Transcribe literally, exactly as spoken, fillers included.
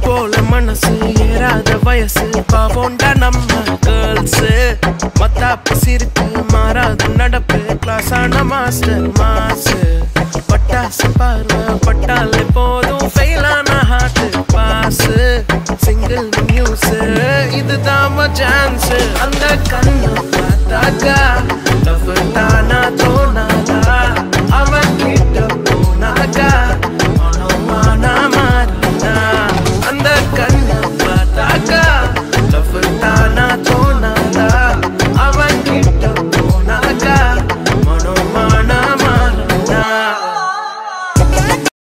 போல மனசு ஏறாத வயசு பாவோண்டா நம்ம கேர்ள்ஸ் மத்தாப்பு சிரிப்பு மாறாத நடப்பு கிளாஸ் ஆன மாஸ்டர் மாசு பட்டாசு பார்வை பட்டாலே போதும் ஃபெயிலான ஹார்ட் பாஸ் சிங்கிள் நியூஸ் இதுதான் சான்ஸ் அந்த கண்ணு பார்த்தாக்கா